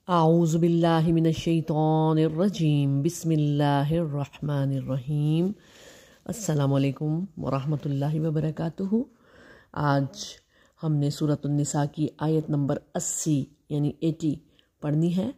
اعوذ باللہ من الشیطان الرجیم بسم اللہ الرحمن الرحیم۔ السلام علیکم ورحمۃ اللہ وبرکاتہ۔ آج ہم نے سورۃ النساء کی آیت نمبر 80 یعنی 80 پڑھنی ہے۔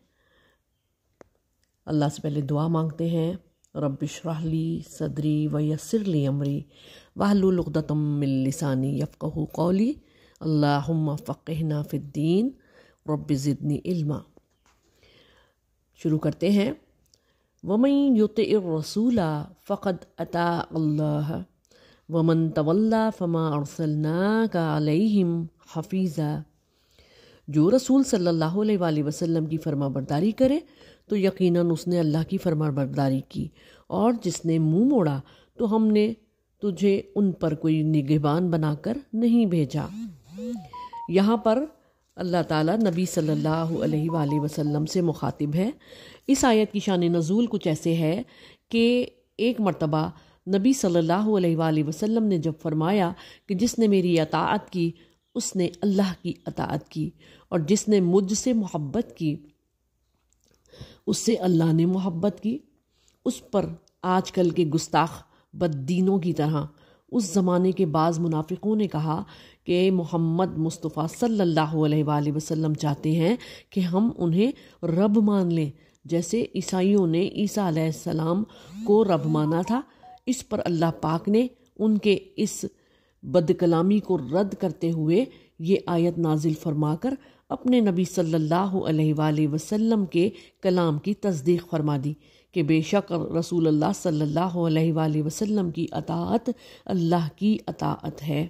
اللہ سے پہلے دعا مانگتے ہیں، رب اشرح لی صدری ویسر لی امری واحلل عقدۃ من لسانی یفقہوا قولی اللہم فقہنا فی الدین رب زدنی علما۔ شروع کرتے ہیں۔ وَمَن يُطِعِ الرَّسُولَ فَقَدْ أَطَاعَ اللَّهَ وَمَن تَوَلَّىٰ فَمَا أَرْسَلْنَاكَ عَلَيْهِمْ حَفِيظًا۔ جو رسول صلی اللہ علیہ وآلہ وسلم کی فرما برداری کرے تو یقیناً اس نے اللہ کی فرما برداری کی، اور جس نے منہ موڑا تو ہم نے تجھے ان پر کوئی نگہبان بنا کر نہیں بھیجا۔ یہاں پر اللہ تعالیٰ نبی صلی اللہ علیہ وآلہ وسلم سے مخاطب ہے۔ اس آیت کی شان نزول کچھ ایسے ہے کہ ایک مرتبہ نبی صلی اللہ علیہ وآلہ وسلم نے جب فرمایا کہ جس نے میری اطاعت کی اس نے اللہ کی اطاعت کی، اور جس نے مجھ سے محبت کی اس سے اللہ نے محبت کی، اس پر آج کل کے گستاخ بددینوں کی طرح اس زمانے کے بعض منافقوں نے کہا کہ محمد مصطفیٰ صلی اللہ علیہ وآلہ وسلم چاہتے ہیں کہ ہم انہیں رب مان لیں، جیسے عیسائیوں نے عیسیٰ علیہ السلام کو رب مانا تھا۔ اس پر اللہ پاک نے ان کے اس بد کلامی کو رد کرتے ہوئے یہ آیت نازل فرما کر اپنے نبی صلی اللہ علیہ وآلہ وسلم کے کلام کی تصدیق فرما دی کہ بے شک رسول اللہ صلی اللہ علیہ وآلہ وسلم کی اطاعت اللہ کی اطاعت ہے۔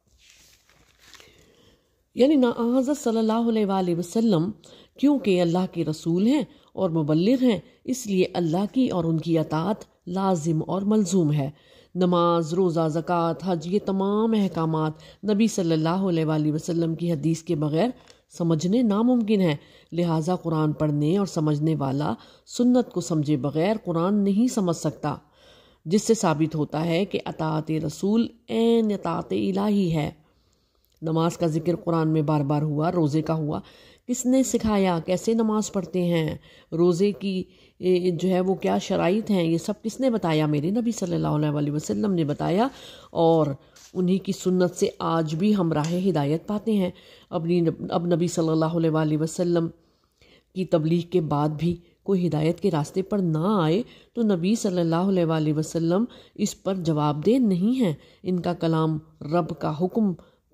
یعنی حضرت صلی اللہ علیہ وآلہ وسلم کیونکہ اللہ کے رسول ہیں اور مبلغ ہیں، اس لیے اللہ کی اور ان کی اطاعت لازم اور ملزوم ہے۔ نماز، روزہ، زکوٰۃ، حج، یہ تمام احکامات نبی صلی اللہ علیہ وآلہ وسلم کی حدیث کے بغیر سمجھنے ناممکن ہے، لہٰذا قرآن پڑھنے اور سمجھنے والا سنت کو سمجھے بغیر قرآن نہیں سمجھ سکتا، جس سے ثابت ہوتا ہے کہ اطاعت رسول عین اطاعت الہی ہے۔ نماز کا ذکر قرآن میں بار بار ہوا، روزے کا ہوا، کس نے سکھایا، کیسے نماز پڑھتے ہیں، روزے کی جو ہے وہ کیا شرائط ہیں، یہ سب کس نے بتایا؟ میرے نبی صلی اللہ علیہ وآلہ وسلم نے بتایا، اور انہی کی سنت سے آج بھی ہم راہ ہدایت پاتے ہیں۔ اب نبی صلی اللہ علیہ وآلہ وسلم کی تبلیغ کے بعد بھی کوئی ہدایت کے راستے پر نہ آئے تو نبی صلی اللہ علیہ وآلہ وسلم اس پر جواب دہ نہیں ہیں۔ ان کا کلام رب کا حکم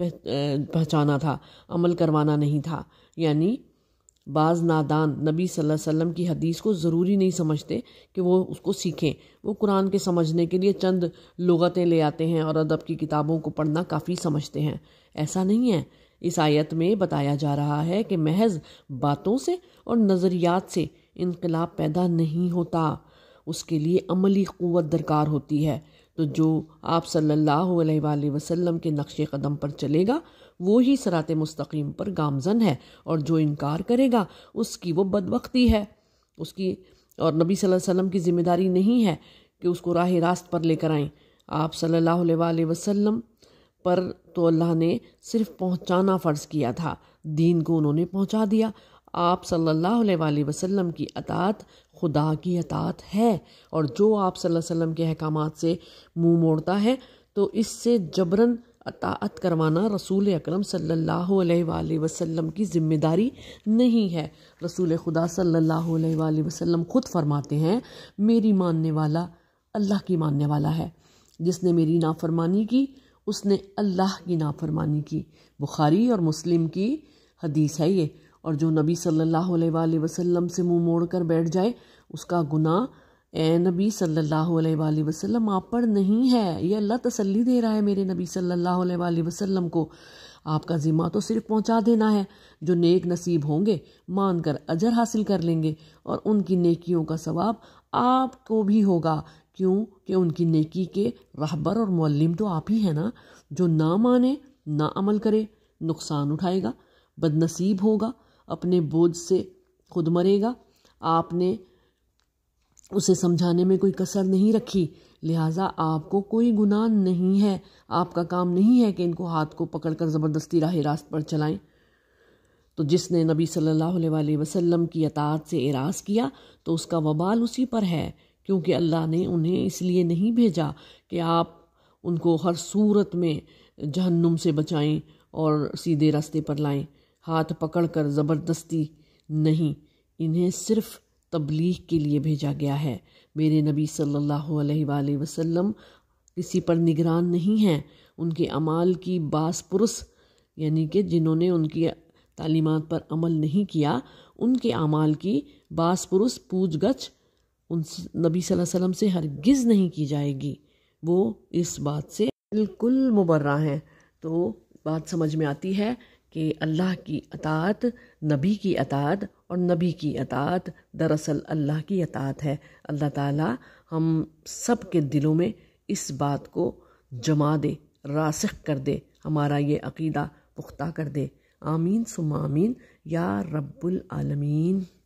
پہچانا تھا، عمل کروانا نہیں تھا۔ یعنی بعض نادان نبی صلی اللہ علیہ وسلم کی حدیث کو ضروری نہیں سمجھتے کہ وہ اس کو سیکھیں، وہ قرآن کے سمجھنے کے لیے چند لغتیں لے آتے ہیں اور ادب کی کتابوں کو پڑھنا کافی سمجھتے ہیں۔ ایسا نہیں ہے۔ اس آیت میں بتایا جا رہا ہے کہ محض باتوں سے اور نظریات سے انقلاب پیدا نہیں ہوتا، اس کے لیے عملی قوت درکار ہوتی ہے۔ تو جو آپ صلی اللہ علیہ وآلہ وسلم کے نقش قدم پر چلے گا وہی صراط مستقیم پر گامزن ہے، اور جو انکار کرے گا اس کی وہ بدبختی ہے، اس کی اور نبی صلی اللہ علیہ وسلم کی ذمہ داری نہیں ہے کہ اس کو راہ راست پر لے کر آئیں۔ آپ صلی اللہ علیہ وآلہ وسلم پر تو اللہ نے صرف پہنچانا فرض کیا تھا، دین کو انہوں نے پہنچا دیا۔ آپ صلی اللہ علیہ وآلہ وسلم کی اطاعت خدا کی اطاعت ہے، اور جو آپ صلی اللہ علیہ وسلم کے احکامات سے منہ موڑتا ہے تو اس سے جبراً اطاعت کروانا رسول اکرم صلی اللہ علیہ وآلہ وسلم کی ذمہ داری نہیں ہے۔ رسول خدا صلی اللہ علیہ وآلہ وسلم خود فرماتے ہیں، میری ماننے والا اللہ کی ماننے والا ہے، جس نے میری نافرمانی کی اس نے اللہ کی نافرمانی کی۔ بخاری اور مسلم کی حدیث ہے یہ۔ اور جو نبی صلی اللہ علیہ وآلہ وسلم سے منہ موڑ کر بیٹھ جائے اس کا گناہ اے نبی صلی اللہ علیہ وآلہ وسلم آپ پر نہیں ہے۔ یہ اللہ تسلی دے رہا ہے میرے نبی صلی اللہ علیہ وآلہ وسلم کو، آپ کا ذمہ تو صرف پہنچا دینا ہے۔ جو نیک نصیب ہوں گے مان کر اجر حاصل کر لیں گے، اور ان کی نیکیوں کا ثواب آپ کو بھی ہوگا، کیوں کہ ان کی نیکی کے رہبر اور معلم تو آپ ہی ہیں نا۔ جو نہ مانے، نہ عمل کرے، نقصان اٹھائے گا، بد نصیب ہوگا، اپنے بوجھ سے خود مرے گا۔ آپ نے اسے سمجھانے میں کوئی کسر نہیں رکھی، لہٰذا آپ کو کوئی گناہ نہیں ہے۔ آپ کا کام نہیں ہے کہ ان کو ہاتھ کو پکڑ کر زبردستی راہ راست پر چلائیں۔ تو جس نے نبی صلی اللہ علیہ وآلہ وسلم کی اطاعت سے اعراض کیا تو اس کا وبال اسی پر ہے، کیونکہ اللہ نے انہیں اس لیے نہیں بھیجا کہ آپ ان کو ہر صورت میں جہنم سے بچائیں اور سیدھے راستے پر لائیں، ہاتھ پکڑ کر زبردستی نہیں، انہیں صرف تبلیغ کے لیے بھیجا گیا ہے۔ میرے نبی صلی اللہ علیہ وآلہ وسلم کسی پر نگران نہیں ہیں، ان کے اعمال کی باس پرس، یعنی کہ جنہوں نے ان کی تعلیمات پر عمل نہیں کیا ان کے اعمال کی باس پرس پوچھ گچھ ان نبی صلی اللہ علیہ وسلم سے ہرگز نہیں کی جائے گی، وہ اس بات سے بالکل مبرہ ہیں۔ تو بات سمجھ میں آتی ہے کہ اللہ کی اطاعت، نبی کی اطاعت اور نبی کی اطاعت دراصل اللہ کی اطاعت ہے۔ اللہ تعالی ہم سب کے دلوں میں اس بات کو جما دے، راسخ کر دے، ہمارا یہ عقیدہ پختہ کر دے۔ آمین ثم آمین یا رب العالمین۔